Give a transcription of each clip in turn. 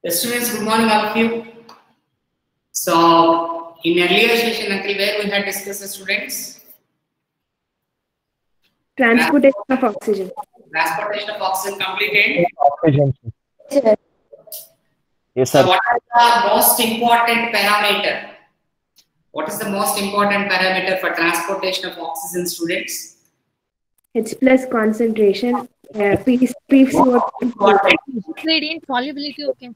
Yes, students, good morning all of you. So, in earlier session, until where we had discussed the students? Transportation of oxygen. Transportation of oxygen completed. Oxygen. Yes. Yes, So, sir. what is the most important parameter? What is the most important parameter for transportation of oxygen, students? H plus concentration. P Gradient solubility, okay.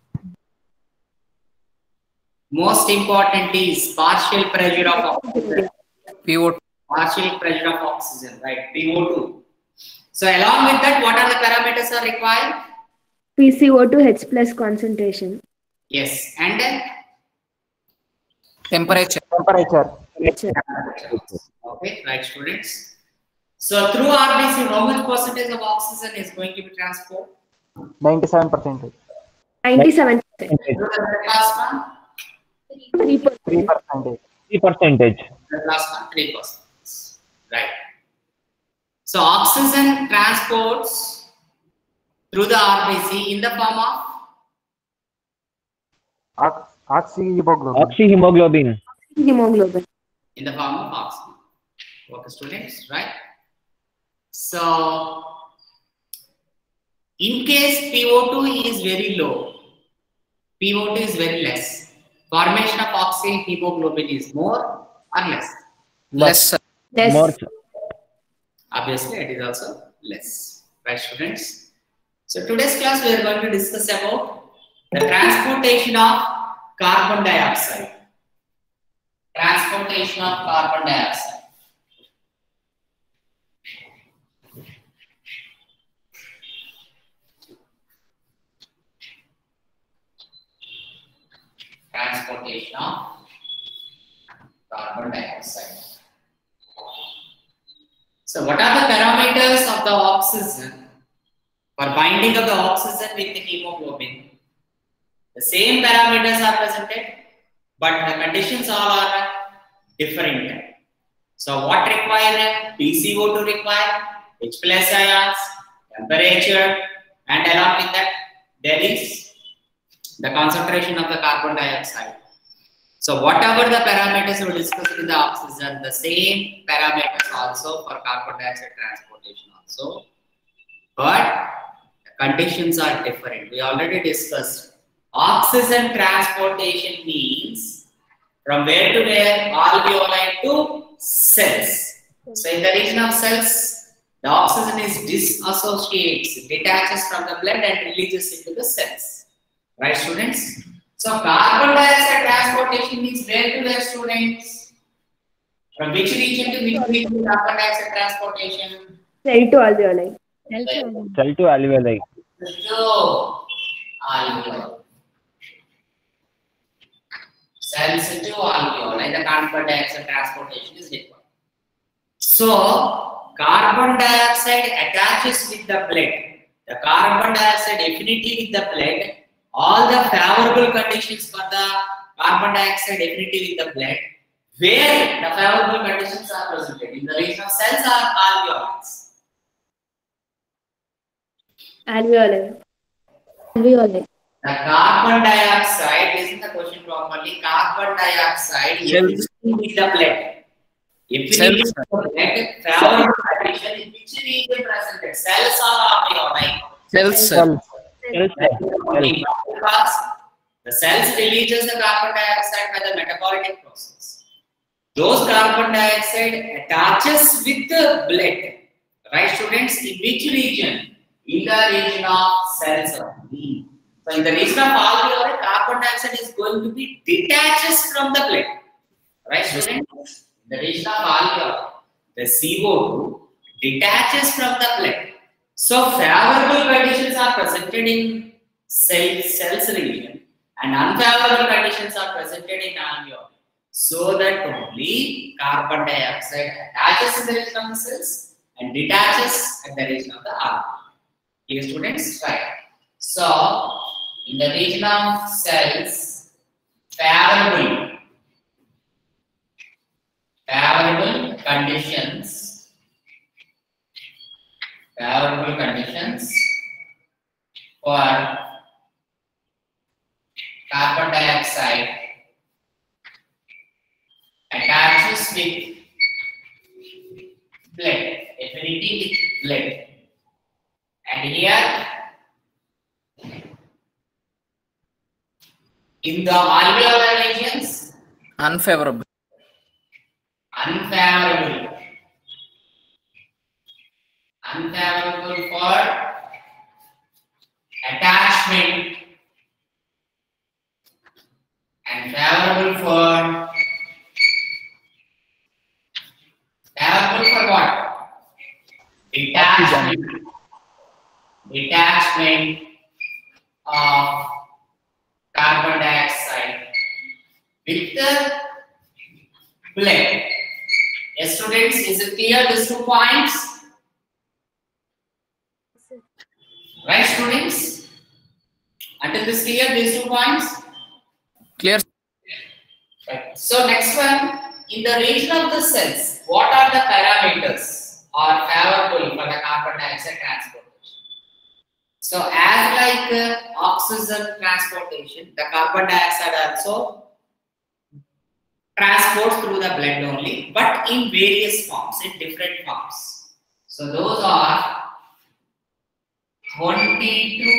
Most important is partial pressure of oxygen. PO2. Partial pressure of oxygen, right? PO2. So, along with that, what are the parameters are required? PCO2 H plus concentration. Yes, and then Temperature. okay, right, students. So through RBC, how much percentage of oxygen is going to be transported? 97%. 97%. Through the plasma, 3%. 3%. 3%. the plasma 3%. Right. So oxygen transports through the RBC in the form of Oxyhemoglobin. Hemoglobin. in the form of oxygen. Okay, students, right? So in case PO2 is very low, PO2 is very less. Formation of oxyhemoglobin is more or less? Less, sir. Less. More, sir. Obviously, it is also less. Right, students? So today's class we are going to discuss about the transportation of carbon dioxide. Transportation of carbon dioxide. Transportation of carbon dioxide. So what are the parameters of the oxygen for binding of the oxygen with the hemoglobin? The same parameters are presented, but the conditions all are different. So what require? PCO2 require, H plus ions, temperature, and along with that there is the concentration of the carbon dioxide. So whatever the parameters we discussed in the oxygen, the same parameters also for carbon dioxide transportation also, but the conditions are different. We already discussed oxygen transportation means from where to where? Alveoli to cells. So in the region of cells, the oxygen is dissociates, detaches from the blood and releases into the cells. Right, students? So carbon dioxide transportation means where to where, students? From which region to which region carbon dioxide transportation? Cell to alveoli. Cell to alveoli. To alveoli. Cells to alveoli, the carbon dioxide transportation is required. So carbon dioxide attaches with the blood. The carbon dioxide affinity with the blood. All the favorable conditions for the carbon dioxide affinity with the blood, where the favorable conditions are presented in the region of cells or alveoli. Alveoli. Alveoli. The carbon dioxide, listen the question properly. Carbon dioxide affinity with the blood. Affinity with the blood, favorable condition in which region presented? Cells or alveoli? Cells, sir. Because the cells releases the carbon dioxide by the metabolic process. Those carbon dioxide attaches with the blood. Right, students? In which region? In the region of cells only. So in the region of alveoli, carbon dioxide is going to be detaches from the blood. Right, students? In the region of alveoli, the CO2 detaches from the blood. So favorable conditions are presented in cells region and unfavorable conditions are presented in alveoli. So that only carbon dioxide attaches in the region of the cells and detaches at the region of the alveoli. Here, students, right? So in the region of cells, favorable conditions. Favorable conditions for carbon dioxide attaches with blood, affinity with blood, and here in the alveolar regions, Unfavorable. unfavorable for attachment and favorable for what? Detachment of carbon dioxide with the blood. Yes, students, is it clear these 2 points? Right, students? Until this clear, these 2 points? Clear. Right. So next one, in the region of the cells, what are the parameters are favorable for the carbon dioxide transportation? So as like oxygen transportation, the carbon dioxide also transports through the blood only, but in various forms, in different forms. So those are 20 to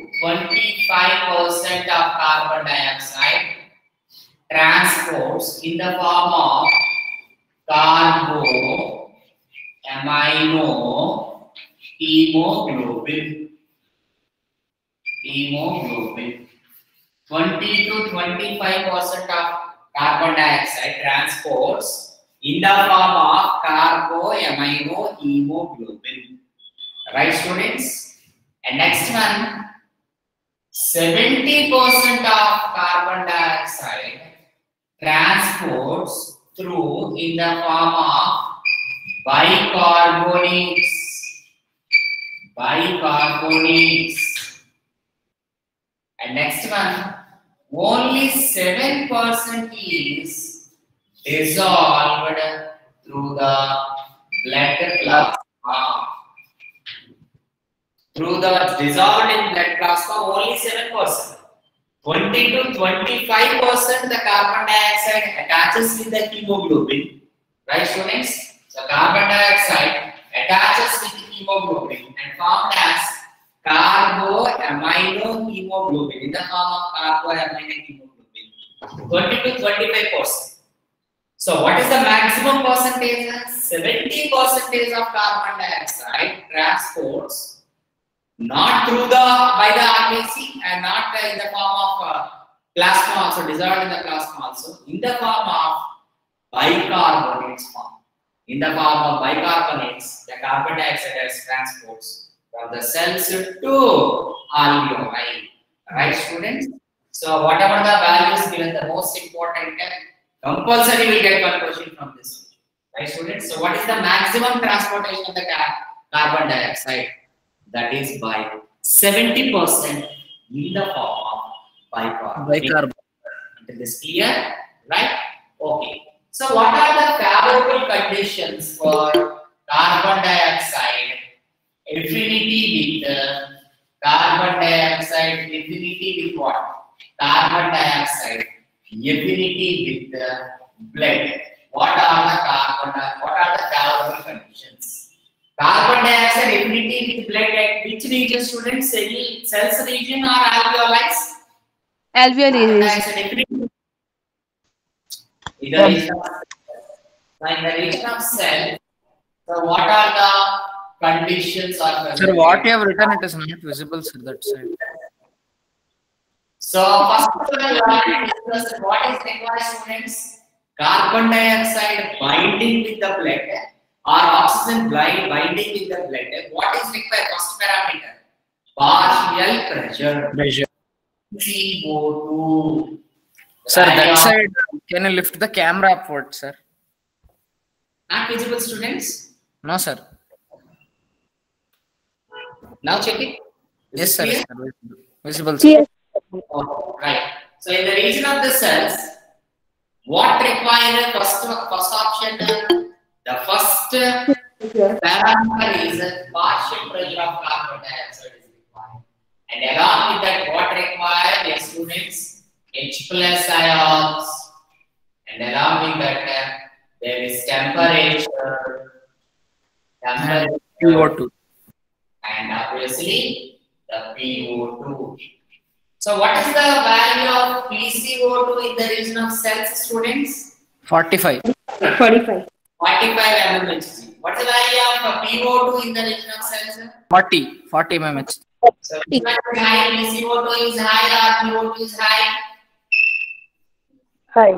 25% of carbon dioxide transports in the form of carbo, amino, hemoglobin. 20 to 25% of carbon dioxide transports in the form of carbo, amino, hemoglobin. Right, students? And next one, 70% of carbon dioxide transports through in the form of bicarbonates. And next one, only 7% is dissolved through the blood plasma. Through the dissolved in blood plasma, only 7%. 20 to 25% the carbon dioxide attaches with the hemoglobin. Right, students? So carbon dioxide attaches with the hemoglobin and formed as carbo amino hemoglobin in the form of carbo amino hemoglobin. 20 to 25%. So what is the maximum percentage? 70% of carbon dioxide transports not through the by the RBC and not in the form of plasma also, dissolved in the plasma also, in the form of bicarbonates form. In the form of bicarbonates, the carbon dioxide has transports from the cells to alveoli. Right, students? So whatever the values given, the most important, compulsory will get one question from this. Right, students? So what is the maximum transportation of the carbon dioxide? That is by 70% in the form of bicarbonate. Is this clear? Right? Okay. So what are the favorable conditions for carbon dioxide affinity with carbon dioxide affinity with what? Carbon dioxide affinity with blood. What are the favorable conditions? Carbon dioxide affinity with blood at which region, students? Cells region or alveoli? Alveoli region. In the region of cell, so what are the conditions or present? Sir, what you have written, it is not visible, sir, that side. So first of all, we are going to discuss what is required, students. Carbon dioxide binding with the blood or oxygen binding with the blood. What is required? First parameter, partial pressure. CO2. Sir, that side, can you lift the camera upward, sir? Not visible, students? No, sir. Now check it. Yes, sir. Yes, sir. Visible, sir. Yes. Oh, right. So in the region of the cells, what require first option? The first parameter is partial pressure of carbon dioxide is required. And along with that, what required, yes, students? H plus ions, and along with that there is temperature, And PO2. and obviously the PO2. So what is the value of PCO2 in the region of cells, students? 45. 45. 45 mmHg. What is the value of PO2 in the region of cells? 40 mmHg. So which one is high? PCO2 is high or PO2 is high? High.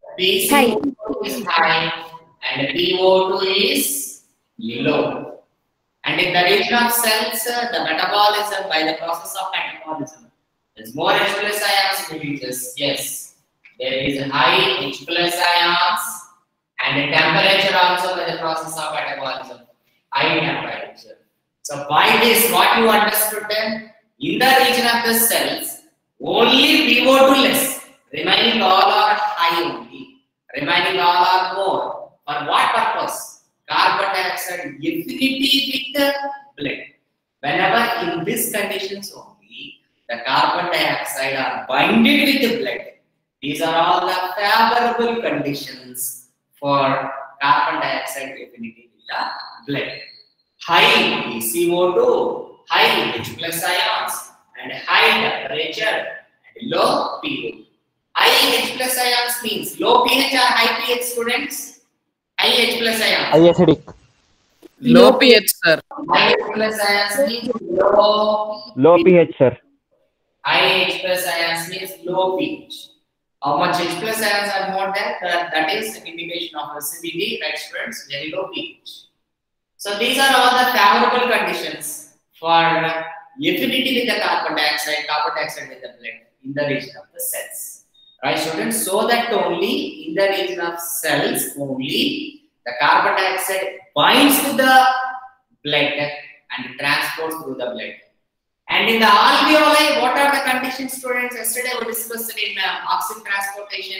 PCO2 is high and PO2 is low. And in the region of cells, the metabolism by the process of metabolism, there's more H plus ions releases. Yes, there is high H plus ions and the temperature also by the process of metabolism, high temperature. So by this, what you understood then, in the region of the cells, only PO2 less, remaining all are high only, remaining all are more. For what purpose? Carbon dioxide affinity with the blood. Whenever in these conditions only, the carbon dioxide are binded with the blood. These are all the favorable conditions for carbon dioxide affinity with the blood. High PCO2, high H plus ions, and high temperature, and low pH. High H plus ions means low pH or high pH, students? High H plus ions. High acidic. Low pH, sir. High H plus ions means Low pH, sir. High H plus ions means low pH. How much H plus ions are more than that is indication of acidity, right, students? Very low pH. So these are all the favorable conditions for affinity with the carbon dioxide with the blood in the region of the cells. Right, students? So that only in the region of cells only the carbon dioxide binds to the blood and transports through the blood. And in the alveoli, what are the conditions, students? Yesterday we discussed in oxygen transportation.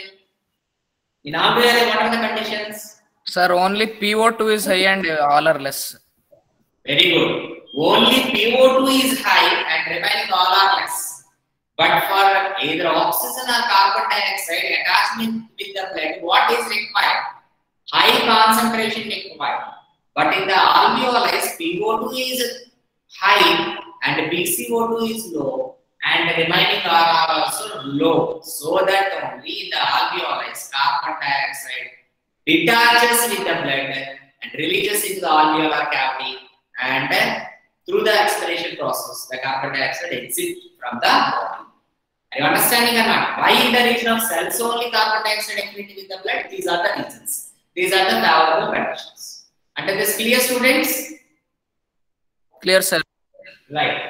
In alveoli, what are the conditions? Sir, only PO2 is high and all are less. Very good. Only PO2 is high and remaining all are less. But for either oxygen or carbon dioxide attachment with the blood, what is required? High concentration required. But in the alveoli, PO2 is high and PCO2 is low, and remaining are also low. So that only in the alveoli, carbon dioxide detaches with the blood and releases into the alveolar cavity, and through the expiration process, the carbon dioxide exits from the body. Are you understanding or not? Why in the region of cells only carbon dioxide affinity with the blood? These are the reasons. These are the favorable conditions. Under this clear, students? Clear, sir. Right.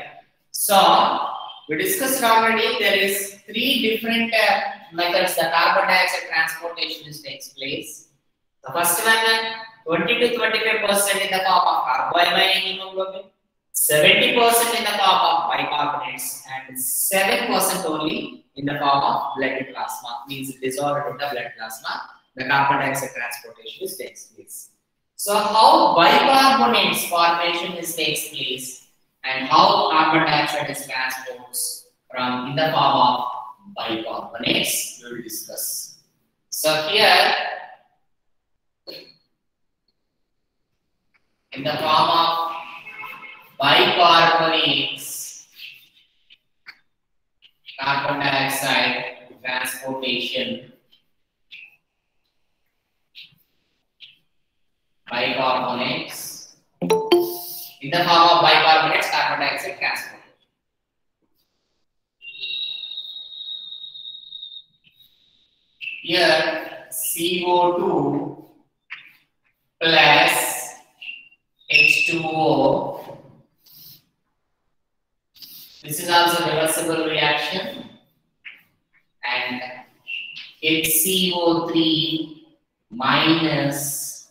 So we discussed already there is three different methods the carbon dioxide transportation takes place. The first one 20 to 25% in the form of carboamine hemoglobin, 70% in the form of bicarbonates, and 7% only in the form of blood plasma, means dissolved in the blood plasma. The carbon dioxide transportation takes place. So how bicarbonates formation takes place and how carbon dioxide is transported from in the form of bicarbonates we will discuss. So here in the form of bicarbonates, carbon dioxide transportation, bicarbonates, in the form of bicarbonates, carbon dioxide transport. Here CO2 plus H2O. This is also a reversible reaction, and HCO3 minus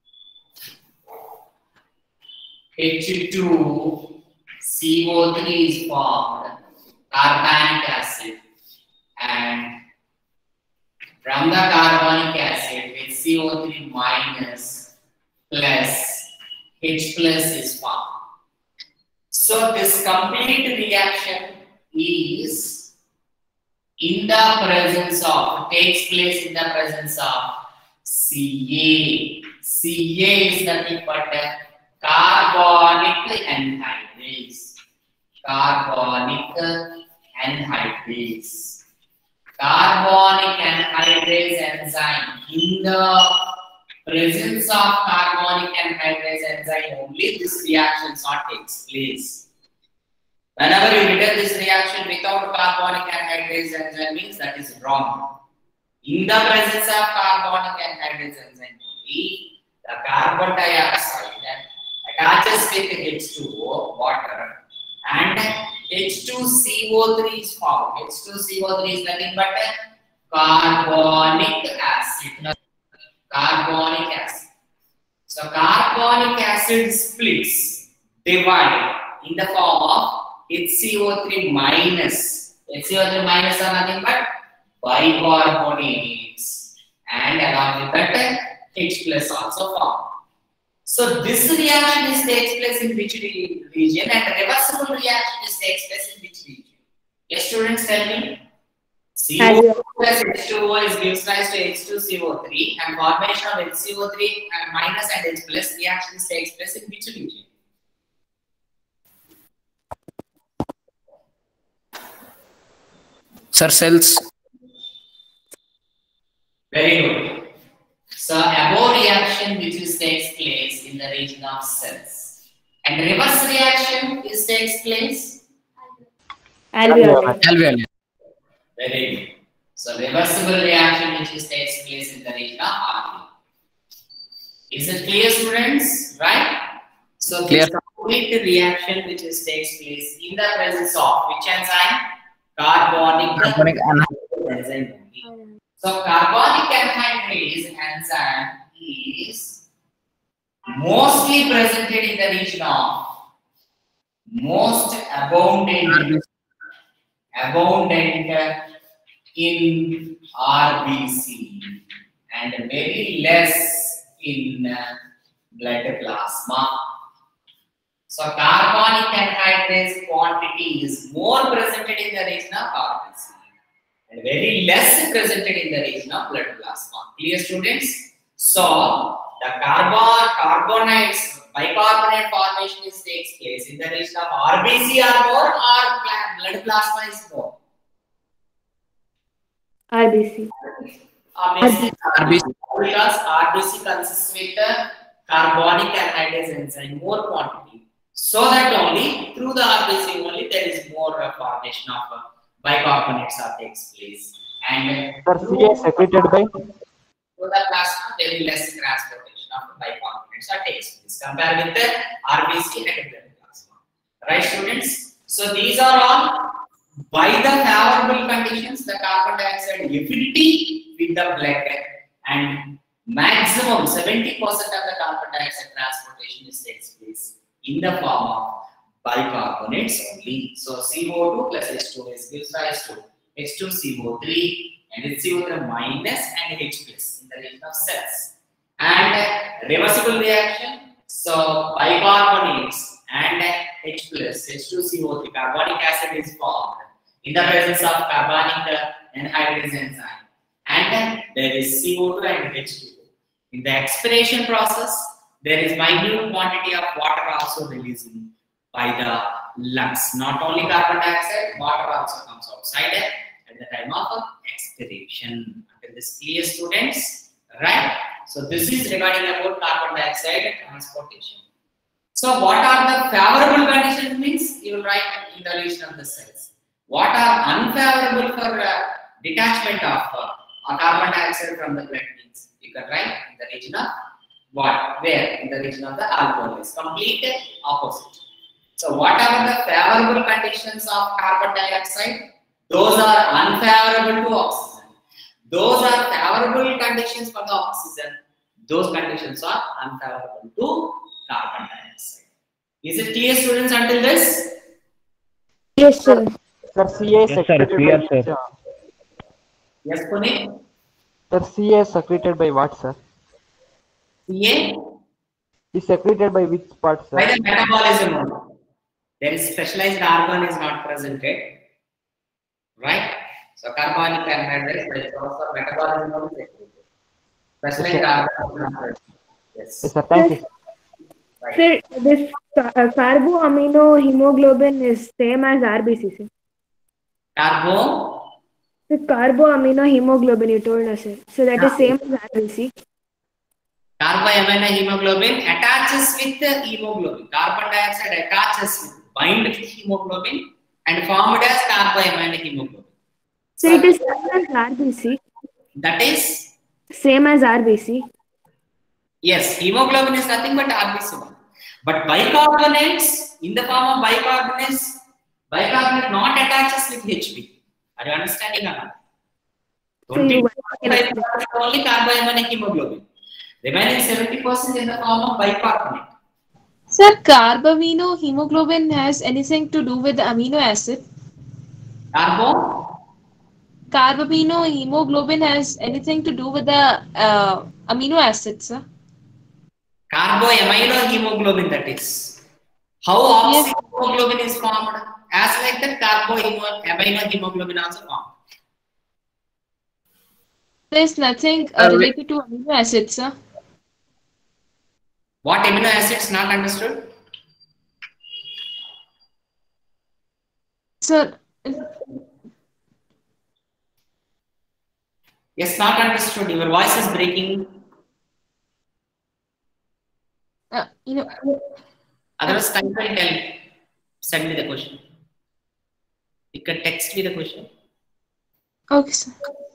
H2 CO3 is formed, carbonic acid, and from the carbonic acid HCO3 minus plus H plus is formed. So this complete reaction is in the presence of, takes place in the presence of Ca. Ca is nothing but carbonic anhydrase. Carbonic anhydrase. Carbonic anhydrase enzyme. In the presence of carbonic anhydrase enzyme only this reaction takes place. Whenever you written this reaction without carbonic anhydrase enzyme means that is wrong. In the presence of carbonic anhydrase enzyme only, the carbon dioxide attaches with H2O, water, and H2CO3 is formed. H2CO3 is nothing but carbonic acid. Carbonic acid. So carbonic acid splits, divide in the form of HCO3 minus. HCO3 minus are nothing but bicarbonates, and along with that H plus also formed. So this reaction takes place in which region, and reversible reaction takes place in which region? Yes, students, tell me. CO plus H2O gives rise to H2CO3, and formation of HCO3 and minus and H plus reaction takes place in which region? Sir, cells. Very good. So above reaction which takes place in the region of cells, and reverse reaction takes place Alveoli. very good. So reversible reaction which takes place in the region of alveoli. Is it clear, students? Right? So Clear. this complete reaction which takes place in the presence of which enzyme? Carbonic enzyme. So carbonic anhydrase enzyme is mostly presented in the region of most abundant in RBC and very less in blood plasma. So carbonic anhydrase quantity is more presented in the region of RBC and very less presented in the region of blood plasma. Clear, students? So the carbonites bicarbonate formation takes place in the region of RBC are more or blood plasma is more? RBC. RBC. Because RBC consists with carbonic anhydrase enzyme more quantity. So that only through the RBC only there is more formation of bicarbonates takes place. And Sir, Ca secreted by? through the plasma there will be less transportation of bicarbonates takes place compared with the RBC and blood plasma. Right, students? So these are all by the favorable conditions the carbon dioxide affinity with the blood and maximum 70% of the carbon dioxide transportation takes place in the form of bicarbonates only. So CO2 plus H2 gives rise to H2CO3 and HCO3 minus and H plus in the region of cells. And reversible reaction, so bicarbonates and H plus H2CO3 carbonic acid is formed in the presence of carbonic anhydrase enzyme, and there is CO2 and H2O. In the expiration process, there is minute quantity of water also releasing by the lungs. Not only carbon dioxide, water also comes outside at the time of expiration. Until this clear, students, right? So this is regarding about carbon dioxide transportation. So what are the favorable conditions means you will write in the region of the cells. What are unfavorable for detachment of carbon dioxide from the blood means you can write in the region of what? Where? In the region of the alveoli. Complete opposite. So what are the favorable conditions of carbon dioxide? Those are unfavorable to oxygen. Those are favorable conditions for the oxygen. Those conditions are unfavorable to carbon dioxide. Is it clear, students, until this? Yes, sir. Sir, Ca secreted clear, by sir. Yes, Puneet? Sir, Ca secreted by what, sir? Ca? Is secreted by which part, sir? By the metabolism only. There is specialized organ is not presented, right? So carbonic anhydride by process of metabolism is secreted. Especially carbonic anhydride. Yes. Yes, sir. Thank you. Right. Sir, this carboaminohemoglobin is same as RBC, sir. The carboaminohemoglobin you told us, sir. So that is same as RBC. Carboaminohemoglobin attaches with the hemoglobin. Carbon dioxide attaches with, bind with hemoglobin and formed as carboaminohemoglobin. So it is same as RBC. That is, Same as RBC. yes, hemoglobin is nothing but RBC1. But bicarbonates, in the form of bicarbonates, bicarbonate not attaches with HB. Are you understanding or not? So you 25% only carboaminohemoglobin. Remaining 70% in the form of bicarbonate. Sir, carbaminohemoglobin has anything to do with the amino acid? Carbaminohemoglobin has anything to do with the amino acids, sir? Carboaminohemoglobin, that is. How oxyhemoglobin is formed? As like that, carboaminohemoglobin also formed. There is nothing related to amino acids, sir. What amino acids not understood? Sir, Yes, not understood. Your voice is breaking. Otherwise, type and tell me. Send me the question. You can text me the question. Okay, sir.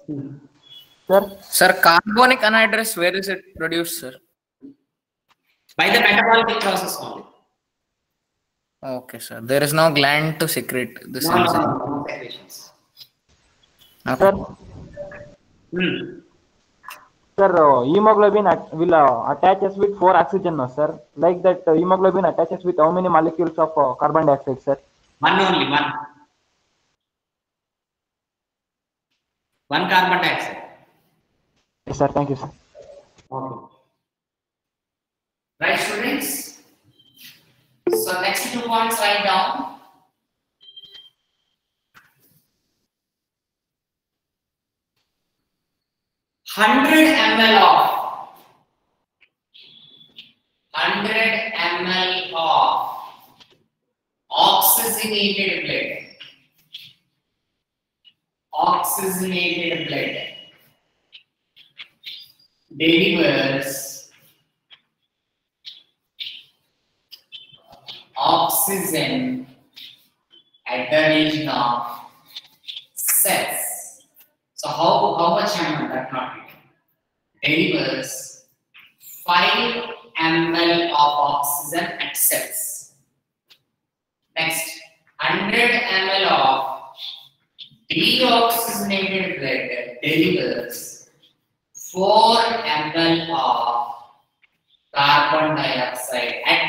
Sir, carbonic anhydride, where is it produced, sir? By the metabolic process only. Okay, sir. There is no gland to secrete this enzyme. No secretions. Sir, Hmm. sir, hemoglobin will attaches with 4 oxygen, no, sir. Like that, hemoglobin attaches with how many molecules of carbon dioxide, sir? One only, one. One carbon dioxide. Yes, sir. Thank you, sir. Okay. Right, students? So next 2 points write down. Hundred ml of oxygenated blood delivers oxygen at the region of cells. So how much amount that not delivers 5 ml of oxygen at cells. Next, 100 ml of deoxygenated blood delivers 4 ml of carbon dioxide at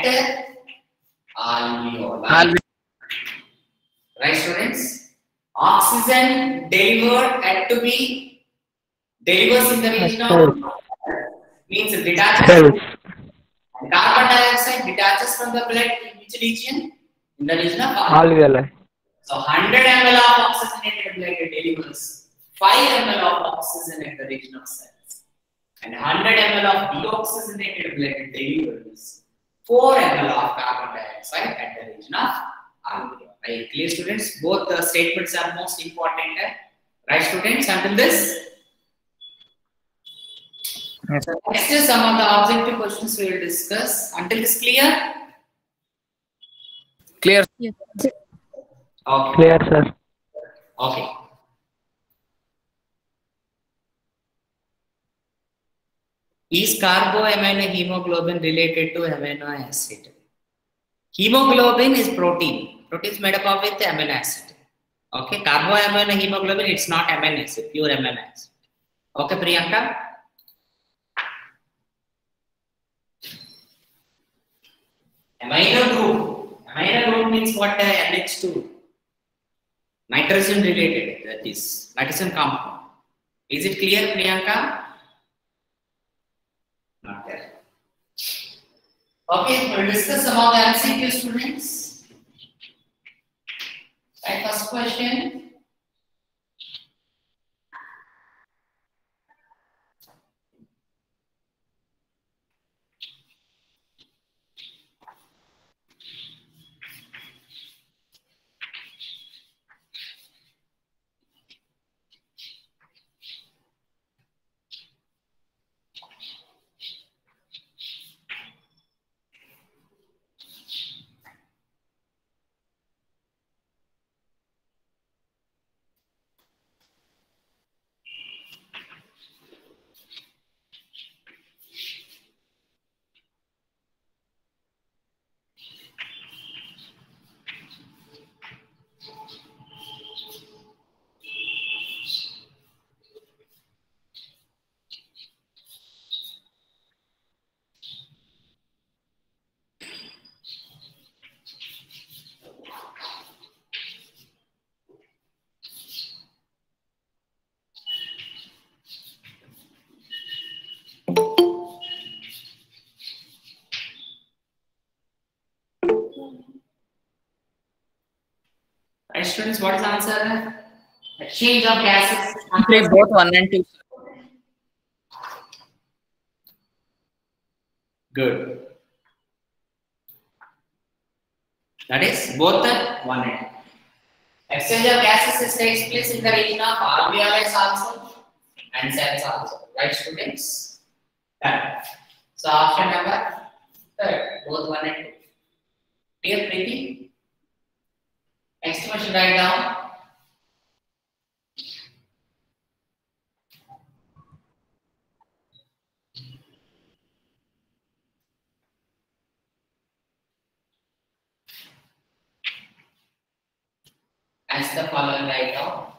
alveoli. Right, students? Oxygen delivered had to be delivers in the region of means it detaches. And carbon dioxide detaches from the blood in which region? In the region of alveoli. So 100 ml of oxygenated blood delivers 5 ml of oxygen at the region of cells. And 100 ml of deoxygenated blood delivers 4 ml of carbon dioxide at the region of alveoli. Right, clear, students? Both the statements are most important. Right, students? Until this? Yes. So next is some of the objective questions we will discuss. Until this clear? Clear. Yes. Okay. Clear, sir. Okay. Is carboaminohemoglobin related to amino acid? Hemoglobin is protein. Protein is made up of with amino acid. Okay. Carboaminohemoglobin, it's not amino acid, pure amino acid. Okay, Priyanka? Amino group. Amino group means what? NH2. Nitrogen related. That is nitrogen compound. Is it clear, Priyanka? Not there. Okay, we'll discuss some of the MCQ, students. Right, first question. students, what is the answer? Exchange of gases. Three, both 1 and 2. Good. That is both the 1 and 2. Exchange of gases takes place in the region of alveoli also and cells also. Right, students? Done. So option number third, both 1 and 2. Clear, Preeti? Next question, write down. As the following, write down.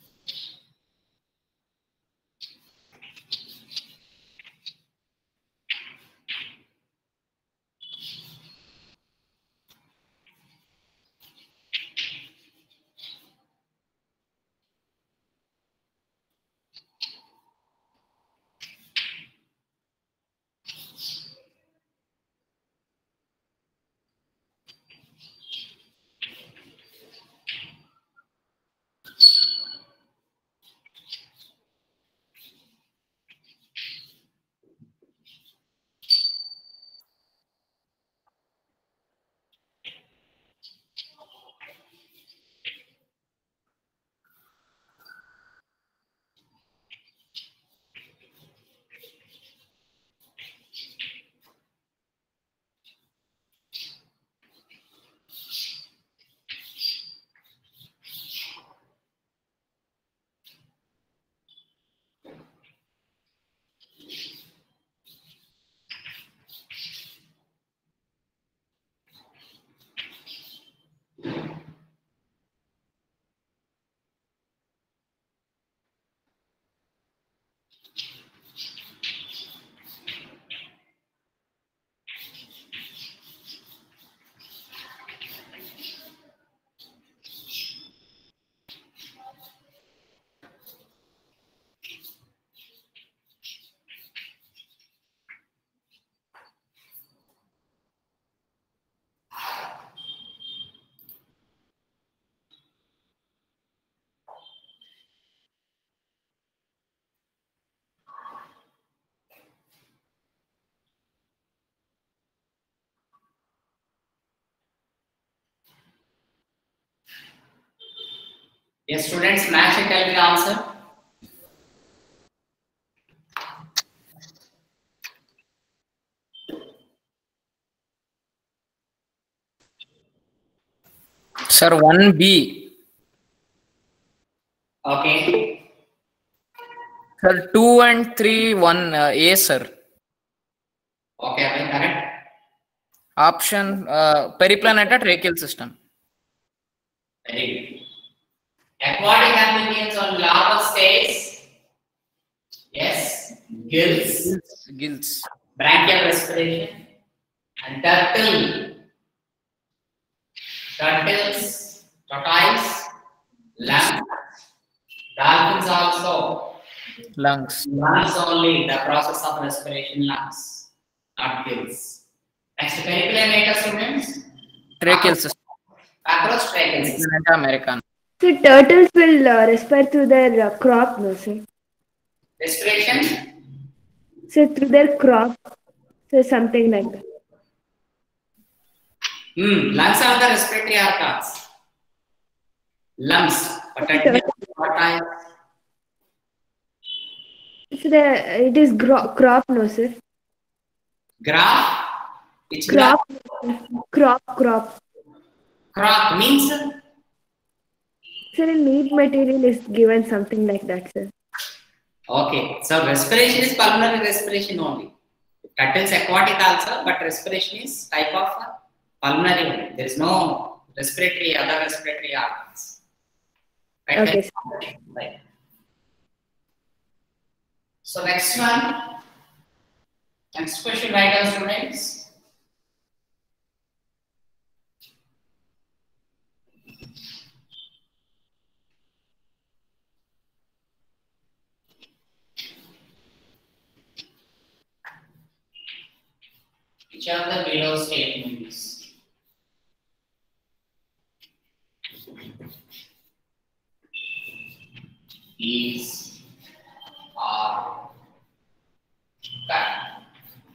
Yes, students, match and tell me the answer. Sir, 1B. Okay. Sir, 2 and 3, 1 A, sir. Okay, am I correct? Option periplaneta tracheal system. Very good. Aquatic amphibians on larval stage. Yes. Gills. Gills. Branchial respiration. And turtle. Turtles. Tortoise. Lungs. Dolphins also. Lungs. Lungs only. The process of respiration, lungs. Not gills. Next, periplaneta students. Tracheal system. Across tracheal system. Periplaneta americana. So turtles will respire through their crop, no, sir? Respiration. So through their crop, so something like that. Lungs are the respiratory organs. Lungs. But tortoise. So it is crop, no, sir? Graph. Which Crop, graph? crop. Crop means. Sir, in NEET material is given something like that, sir. Okay, so respiration is pulmonary respiration only. Turtles aquatic also, but respiration is type of pulmonary only. There is no respiratory, other respiratory organs. Right? Okay, sir. Right. So next one. Next question, write down, students. Which are the below statements? These are correct.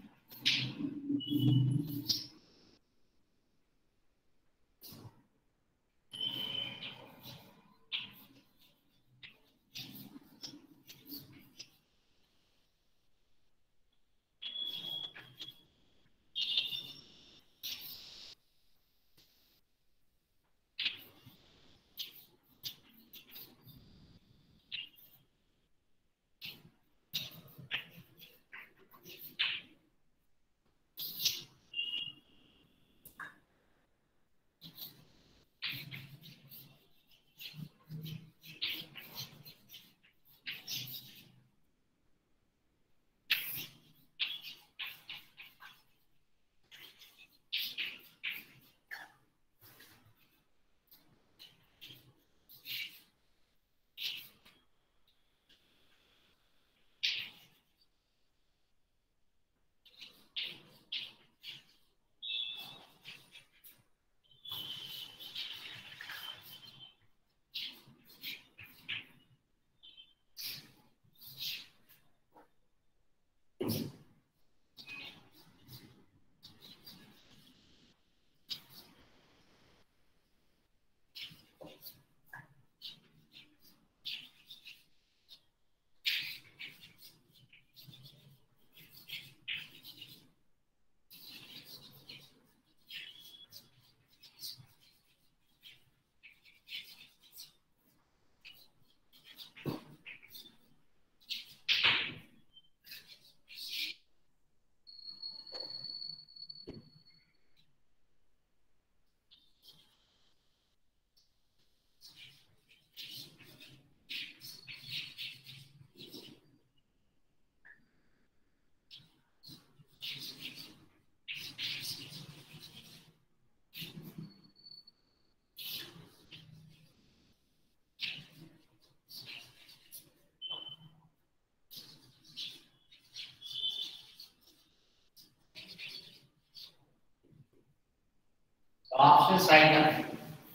The options right now.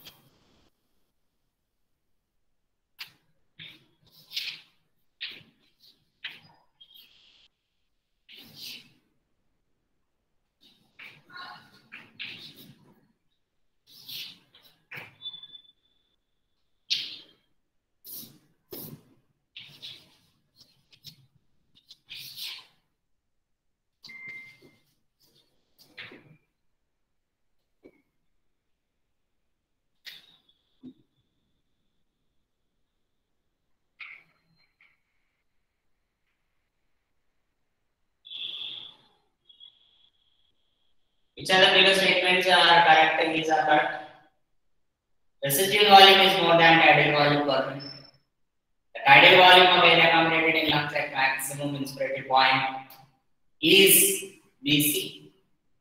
Which are the below statements are correct and these are correct? Residual volume is more than tidal volume per minute. The tidal volume of air accommodated in lungs at maximum inspirated point is Vc.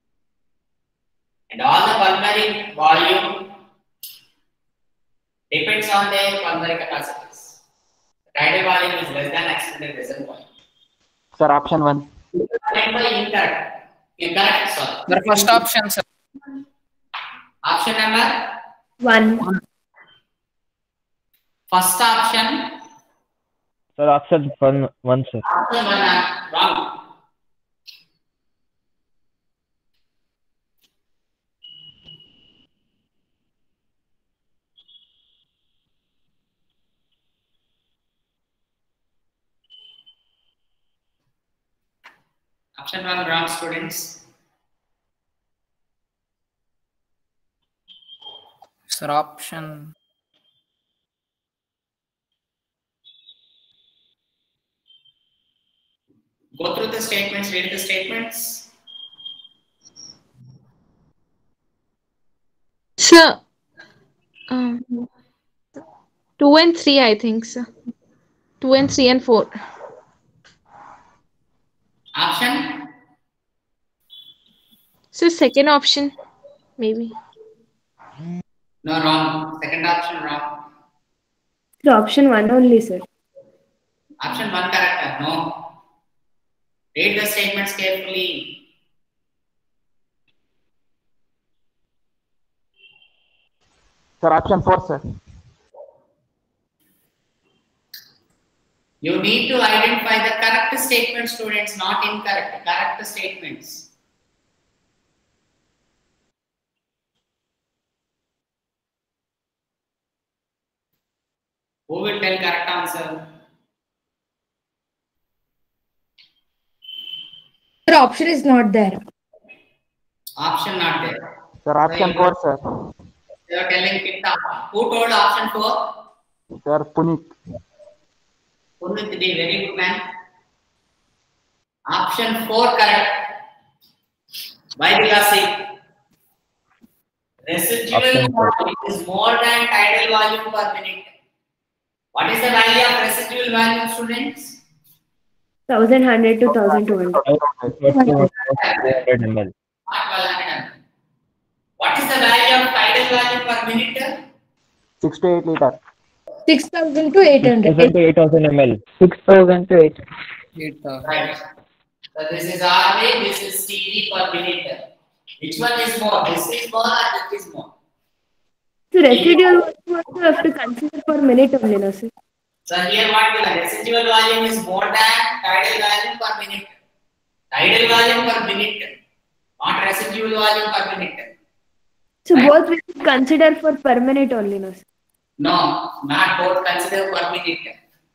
And all the pulmonary volume depends on their pulmonary capacities. The tidal volume is less than extended vessel volume. Sir, option 1. Incorrect. Incorrect, sir. The first option, sir. Option number 1. first option. Sir, option 1, sir. Option 1 wrong. Option 1 wrong, students. Sir, option. Go through the statements, read the statements. Sir, 2 and 3, I think, sir. 2 and 3 and 4. Option? So second option, maybe. No, wrong. Second option wrong. So option 1 only, sir. Option 1 correct. No. Read the statements carefully. Sir, option 4, sir. You need to identify the correct statement, students, not incorrect. Correct statements. Who will tell correct answer? The option is not there. Option not there. Sir, option 4, sir. You are telling Pitta. Who told option 4? Sir, Puneet. Punit, very good man. Option 4 correct. Why? Because residual Option four. volume is more than tidal volume per minute. What is the value of residual volume, students? 1100 to 1200. 200 ml. Not 1200 ml. What is the value of tidal volume per minute? 6 to 8 liter. 6000 to 800. 6,000 to 8,000 ml. 6,000 to 8. Right. So this is RV, this is CV per minute. Which one is more? This is more or this is more? So residual volume also have to consider per minute only, no, sir? So here what will residual volume is more than tidal volume per minute. Tidal volume per minute, not residual volume per minute. So Right. both we should consider for per minute only, no, sir? No, not both consider per minute.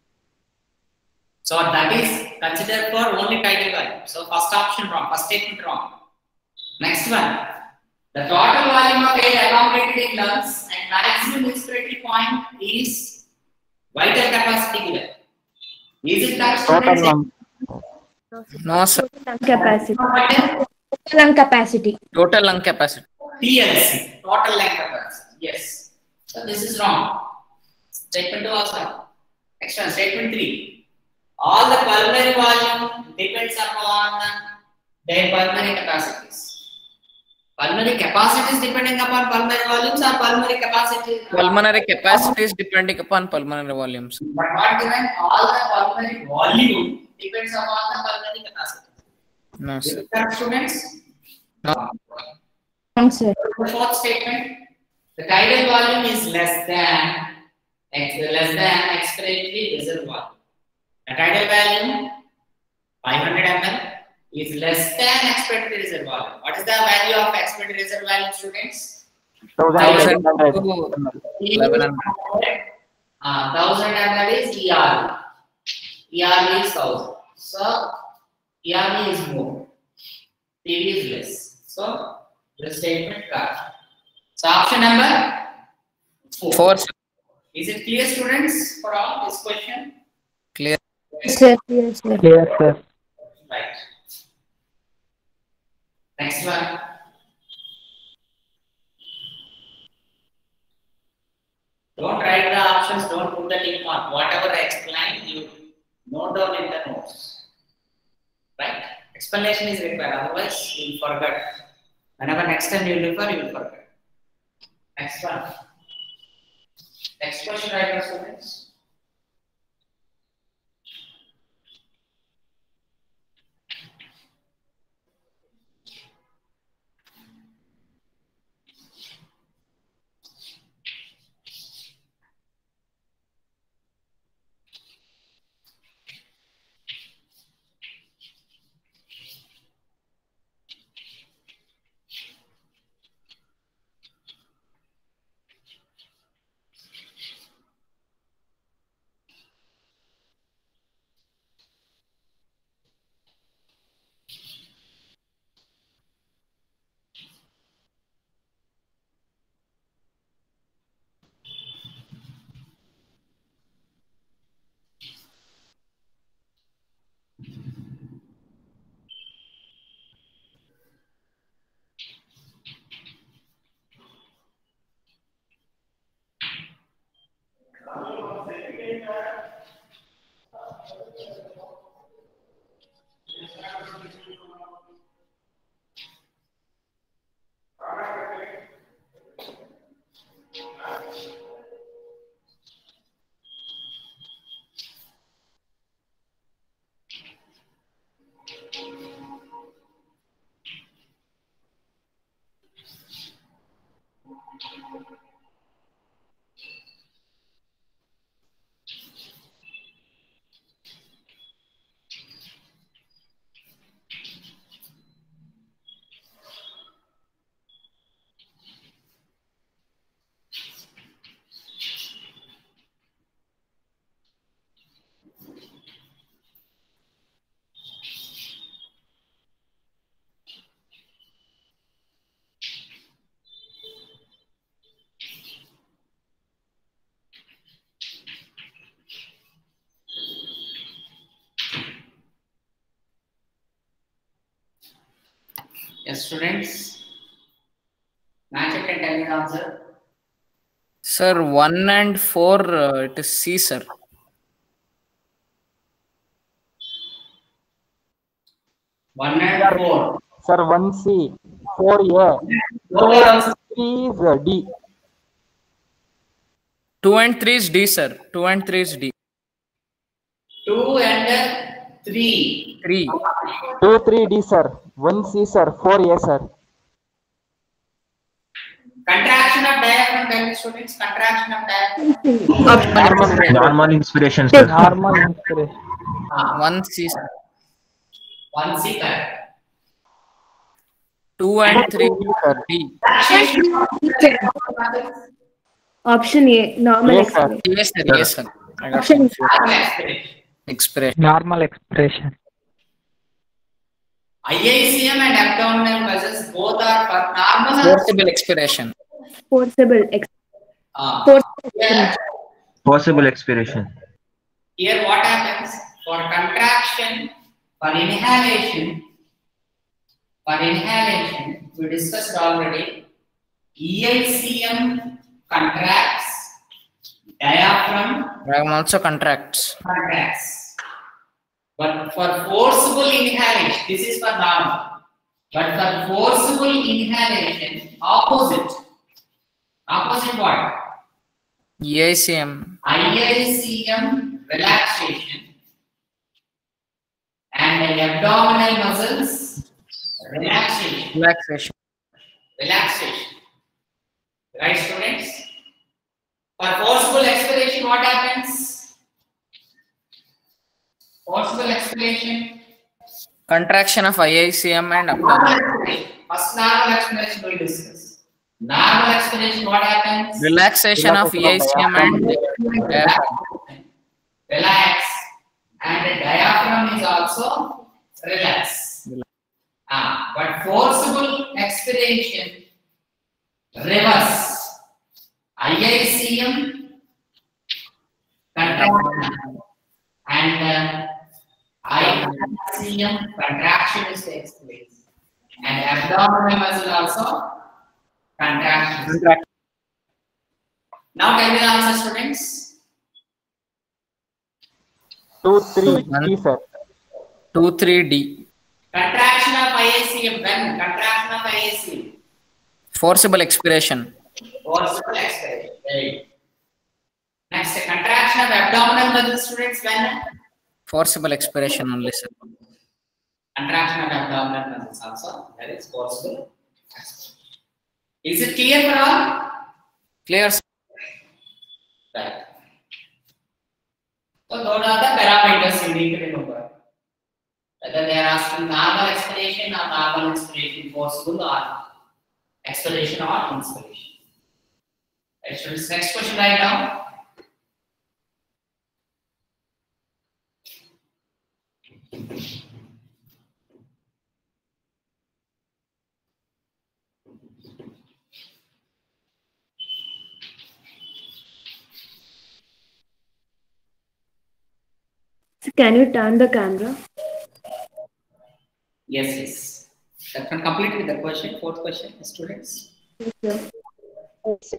So that is considered for only tidal volume. So first option wrong, first statement wrong. Next one. The total volume of air accommodated in lungs and maximum inspiratory point is vital capacity given. Is it correct, Total students? lung. No, sir. Total lung capacity. Total lung capacity. Total lung capacity. TLC, total lung capacity. Yes. So this is wrong. Statement 2 also wrong. Next one, statement 3. All the pulmonary volume depends upon their pulmonary capacities. Pulmonary capacities depending upon pulmonary volumes or pulmonary capacity? Pulmonary capacity is depending upon pulmonary volumes. But what given? All the pulmonary volume depends upon the pulmonary capacity. No, Is sir. it correct, students? No. Wrong, sir. The fourth statement, the tidal volume is less than expiratory reserve volume. The tidal volume 500 ml is less than expiratory reserve volume. What is the value of expiratory reserve volume, students? 1,000 to 1,800. 1,100. 1000 ml is ER. ER is 1000. So ER is more. PV is less. So the statement correct. So option number 4. 4, sir. Is it clear, students, for all this question? Clear. Yes, sir. Yes, sir. Clear, sir. Right. Next one. Don't write the options, don't put the tick mark. Whatever I explain, you note down in the notes. Right? Explanation is required, otherwise you will forget. Whenever next time you refer, you will forget. Next one. Next question, right, students? Yes, students. Match it and tell me the answer. Sir, 1 and 4, it is C, sir. One and four. Sir, 1C, 4A, Both are also 3 is D. 2 and 3 is D, sir. 2 and 3 is D. 2 and 3. 3. 2, 3 D, sir. 1C, sir. 4A, sir. Contraction of diaphragm, tell me students. Contraction of diaphragm. Normal inspiration, sir. Normal inspiration. 1 C, sir. 1C correct. 2 and 3 D. Option A, normal Yes, sir. expression. Yes, sir. Yes, sir. I got Option confused. Expiration. Expression. Normal expression. IICM and abdominal muscles both are for normal. Forcible expiration. Forcible Here, Possible expiration. here what happens for contraction, for inhalation, we discussed already. EICM contracts, diaphragm Diaphragm also contracts. contracts. But for forcible inhalation, this is for normal. But for forcible inhalation, opposite. Opposite what? EICM. IICM relaxation and abdominal muscles relaxation. Relaxation. Relaxation. Right, students? For forcible expiration, what happens? Forcible expiration. Contraction of IICM and abdomen. First normal expiration we discuss. Normal expiration, what happens? Relaxation of EICM and diaphragm. Relax. And the diaphragm is also relax. But forcible expiration, reverse. IICM contraction and IICM contraction is takes place. And abdominal muscle also contraction. Now tell me the answer, students. 2, 3 D, sir. 2, 3 D. Contraction of IICM. When? Contraction of IICM. Forcible expiration. Forcible expiration. Very good. Next, contraction of abdominal muscle, students. When? Forcible expiration only, sir. Contraction of abdominal muscles also. That is forcible expiration. Is it clear for all? Clear, sir. Right. So those are the parameters you need to remember. Whether they are asking normal expiration or normal inspiration, forcible or expiration or inspiration. Right, students, next question right now. So can you turn the camera? Yes, yes. That can complete with the question. Fourth question, students. Yes, sir. Okay.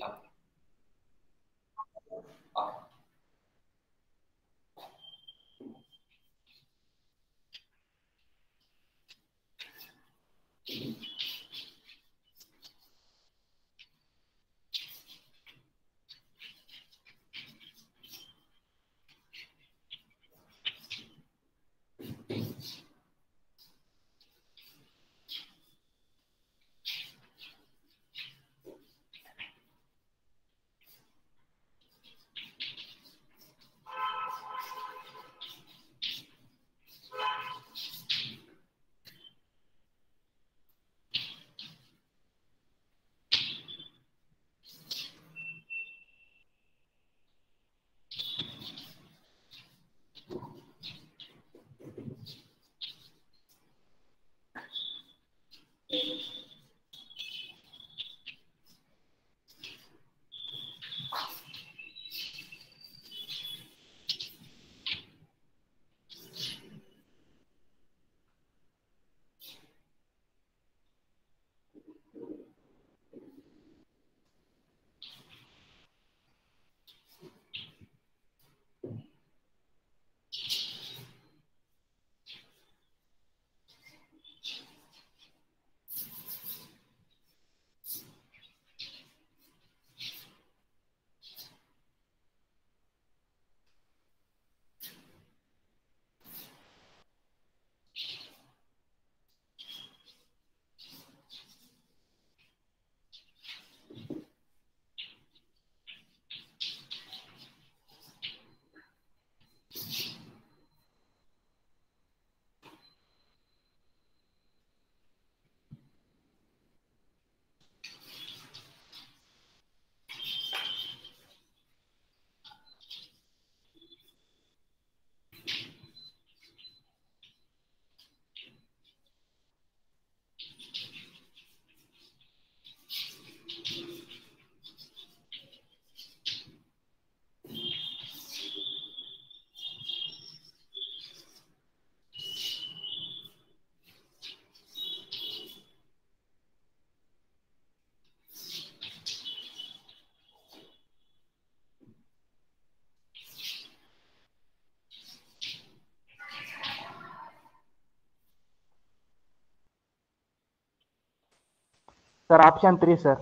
Sir, option 3, sir.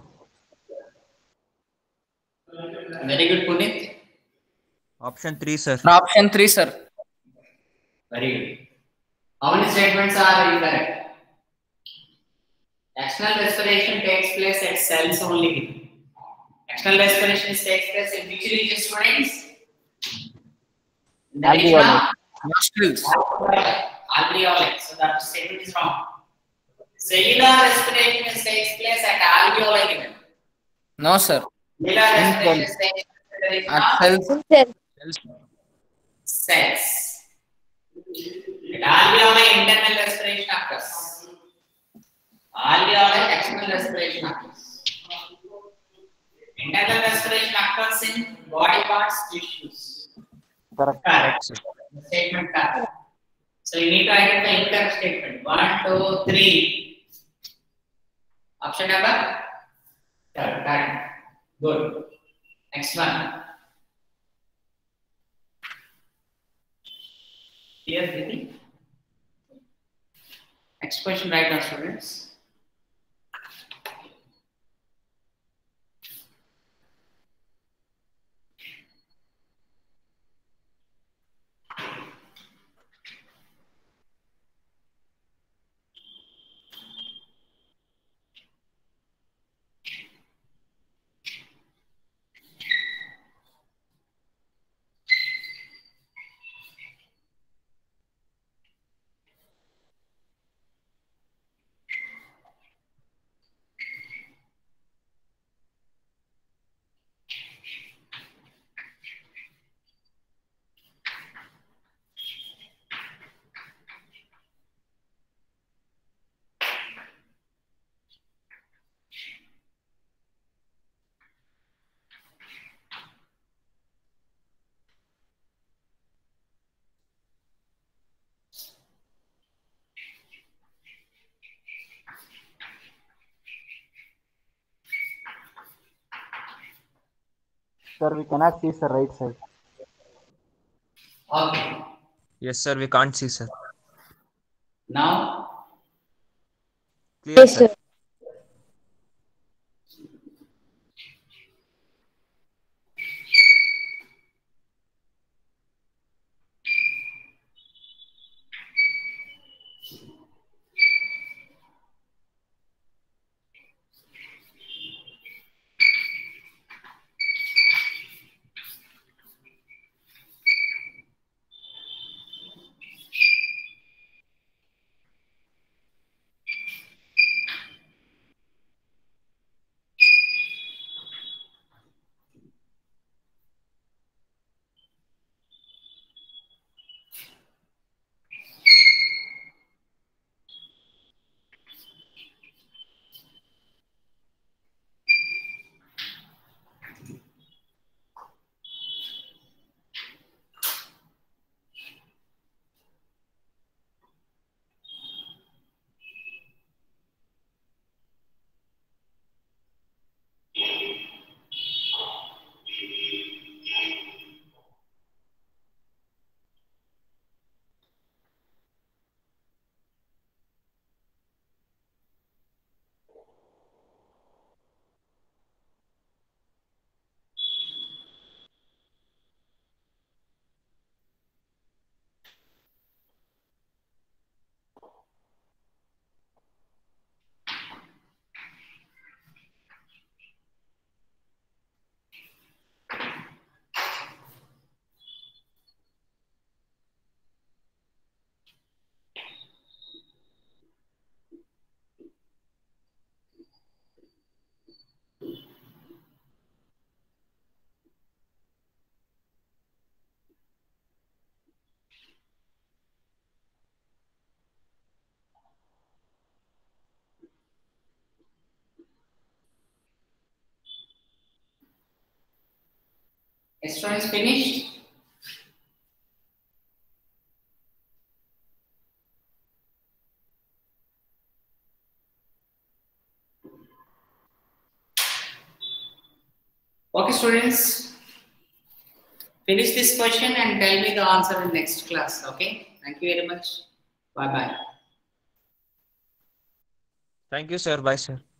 Very good, Punit. Option 3, sir. Option 3, sir. Very good. How many statements are incorrect? External respiration takes place at cells only. External respiration takes place in which region, students? In the region Alveoli. of Nostrils. alveoli. So that statement is wrong. Cellular respiration takes place at alveoli. No, sir. Cellular respiration cells. takes place at the region At of cells. cells. At alveoli, internal respiration occurs. Alveoli, external respiration occurs. Internal respiration occurs in body parts, tissues. Correct. Correct. The statement correct. So you need to identify incorrect statement. 1, 2, 3. Option number? Correct. Good. Next one. Here, Didi. Next question, right now, students. Sir, we cannot see the right side. Okay. Yes, sir. We can't see, sir. Now, Clear, Yes, sir. sir. next one is finished. Okay, students. Finish this question and tell me the answer in next class. Okay. Thank you very much. Bye bye. Thank you, sir. Bye, sir.